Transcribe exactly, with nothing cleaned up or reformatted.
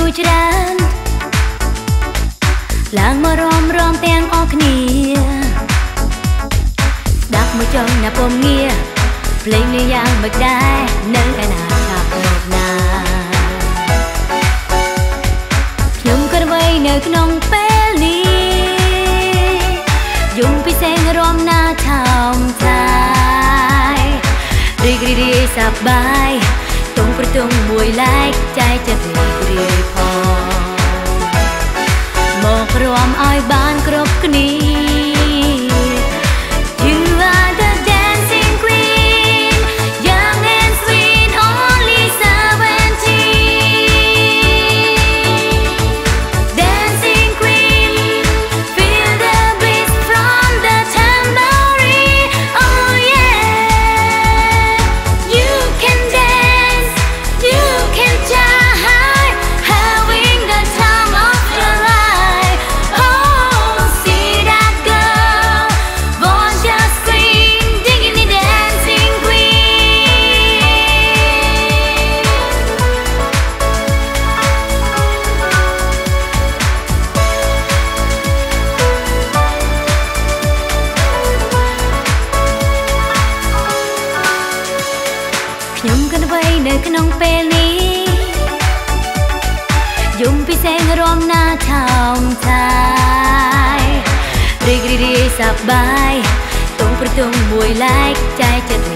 ចច្រើនឡើងមករំរំទាំងអស់គ្នាស្ដាប់មកចង់ណាពុំងារភ្លេងនេះយ៉ាងមិនដែរនៅឯណាឆាប់មកណាខ្ញុំក៏អ្វីនៅក្នុងពេលនេះយំពិសេសរំណាថោមថាយរីករាយសប្បាយតុងប្រទងមួយឡែកចែកចិត្តរីករាយផងមករំឲ្យបានគ្រប់គ្នា You are the dancing queen young and sweet only seventeen dancing queen feel the bliss from the tambourine oh yeah you can dance you can jive having the time of your life oh see that girl voice just scream digging the dancing queen ខ្ញុំគិតអ្វីនៅក្នុងពេលនេះយំពិសេសរំណាថោមថាយរីករាយសប្បាយតុងប្រទងមួយឡែកចែកចិត្ត